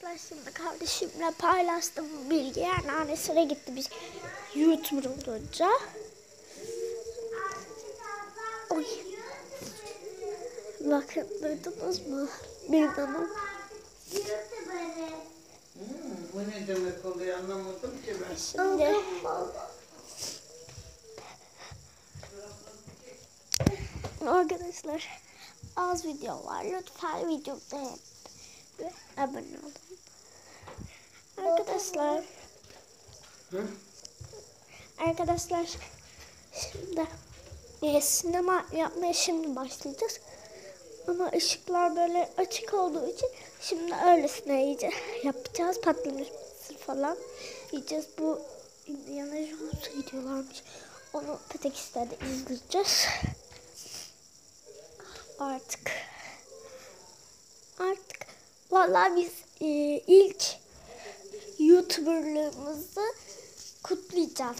Arkadaşlar şimdi kardeşimle paylaştım bu bilgiyi. Yani annesine gitti biz YouTuber olunca. Oy. Bakın duydunuz mu? Bir hanım. Bu ne demek oluyor anlamadım ki ben. Şimdi arkadaşlar az video var. Lütfen videoya abone olun. Arkadaşlar şimdi sinema yapmaya şimdi başlayacağız. Ama ışıklar böyle açık olduğu için şimdi öylesine iyice yapacağız. Patlamış mısır falan yiyeceğiz. Bu Indiana Jones videolarmış. Onu Petekis'te izleyeceğiz. Artık vallahi biz ilk YouTuber'lığımızı kutlayacağız.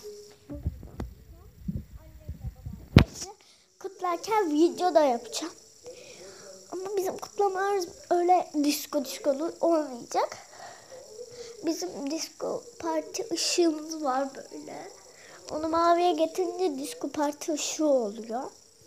Kutlarken video da yapacağım. Ama bizim kutlamalar öyle disco olmayacak. Bizim disco parti ışığımız var böyle. Onu maviye getirince disco parti ışığı oluyor.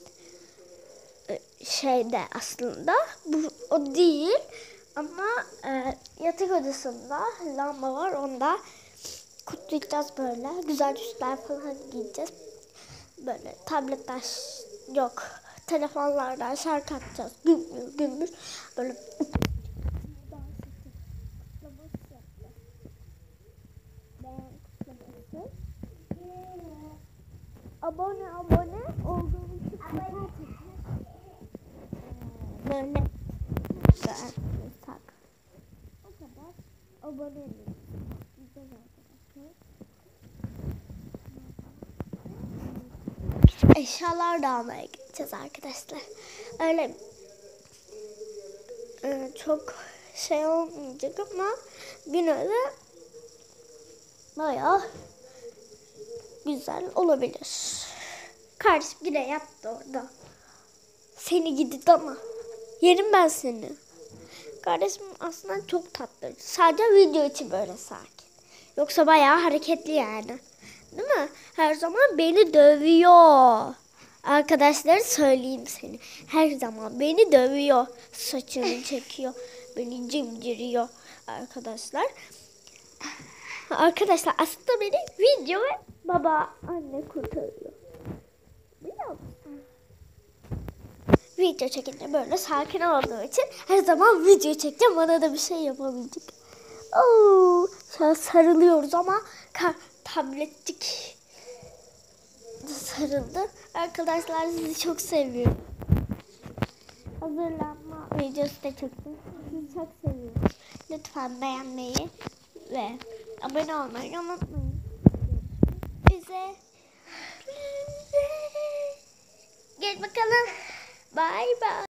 Şeyde aslında bu o değil ama yatak odasında lamba var, onda kutlayacağız böyle. Güzel üstler falan giyeceğiz. Böyle tabletler yok. Telefonlardan şarkı atacağız. Gümbür böyle abone olduğunuz için böyle tak. O kadar abone olun. Eşyalar da almaya gideceğiz arkadaşlar. Öyle çok şey olmayacak ama yine de bayağı güzel olabilir. Kardeşim yine yattı orada. Seni gidi ama yerim ben seni. Kardeşim aslında çok tatlı. Sadece video için böyle sakin. Yoksa bayağı hareketli yani. Değil mi? Her zaman beni dövüyor. Arkadaşlar söyleyeyim seni. Her zaman beni dövüyor. Saçını çekiyor. Beni cimciriyor arkadaşlar. Arkadaşlar aslında beni video ve baba anne kurtarıyor. Biliyor musun? Video çekince böyle sakin olduğu için her zaman video çekeceğim. Bana da bir şey yapabilecek. Oo, sarılıyoruz ama tablettik sarıldı. Arkadaşlar sizi çok seviyorum. Hazırlanma videosu da çektim. Sizi çok seviyorum. Lütfen beğenmeyi ve abone olmayı unutmayın. Bize gel bakalım. Bye bye.